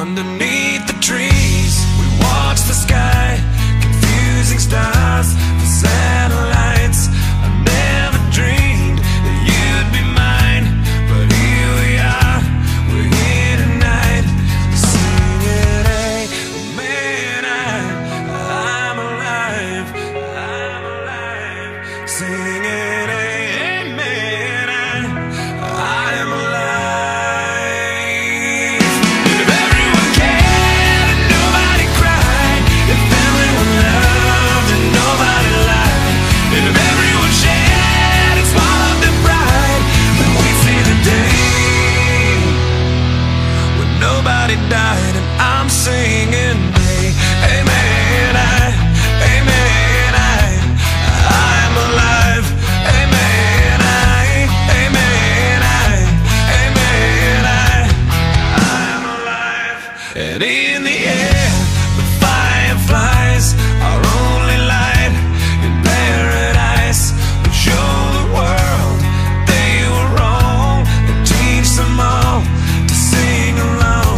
Underneath the trees, we watch the sky, confusing stars for satellites. I never dreamed that you'd be mine, but here we are, we're here tonight, singing, hey, man, I'm alive, singing, hey, man, I am alive. Died and I'm singing, hey, hey man, hey man, I'm alive, hey man, hey man, hey man, I'm alive. And in the air, the fireflies are only light in paradise. We show the world they were wrong and teach them all to sing along.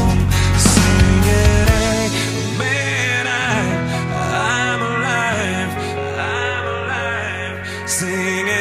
Singing.